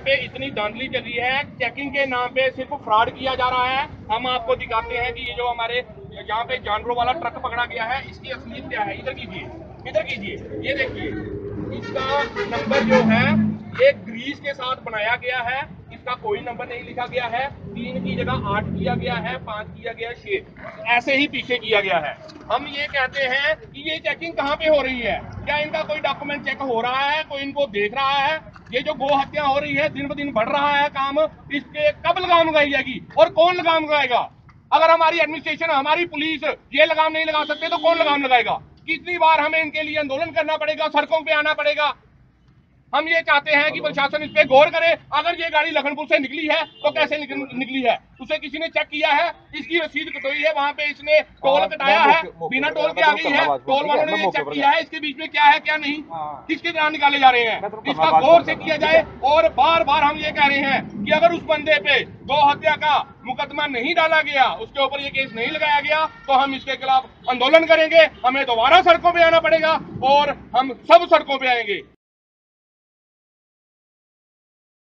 पे इतनी धांधली चल रही है, चेकिंग के नाम पे सिर्फ फ्रॉड किया जा रहा है। हम आपको दिखाते हैं कि ये जो हमारे यहाँ पे जानवरों वाला ट्रक पकड़ा गया है, इसकी असलियत क्या है। इधर कीजिए, इधर कीजिए, ये देखिए, इसका नंबर जो है ये ग्रीस के साथ बनाया गया है, इसका कोई नंबर नहीं लिखा गया है। 3 की जगह 8 किया गया है, 5 किया गया है, 6 ऐसे ही पीछे किया गया है। हम ये कहते हैं कि ये चेकिंग कहाँ पे हो रही है? क्या इनका कोई डॉक्यूमेंट चेक हो रहा है? कोई इनको देख रहा है? ये जो गो हत्या हो रही है, दिन ब दिन बढ़ रहा है काम, इसके कब लगाम लगाई जाएगी और कौन लगाम लगाएगा? अगर हमारी एडमिनिस्ट्रेशन, हमारी पुलिस ये लगाम नहीं लगा सकते तो कौन लगाम लगाएगा? कितनी बार हमें इनके लिए आंदोलन करना पड़ेगा, सड़कों पे आना पड़ेगा? हम ये चाहते हैं कि प्रशासन इस पे गौर करे। अगर ये गाड़ी लखनपुर से निकली है तो कैसे निकली है? उसे किसी ने चेक किया है? इसकी रसीद कटोई है, वहां पे इसने टोल कटाया है, बिना टोल के आ गई है, टोल वालों ने ये चेक किया है, इसके बीच में क्या है क्या नहीं, किसके नाम निकाले जा रहे हैं, इसका गौर से किया जाए। और बार बार हम ये कह रहे हैं कि अगर उस बंदे पे गौ हत्या का मुकदमा नहीं डाला गया, उसके ऊपर ये केस नहीं लगाया गया, तो हम इसके खिलाफ आंदोलन करेंगे। हमें दोबारा सड़कों पे आना पड़ेगा और हम सब सड़कों पे आएंगे।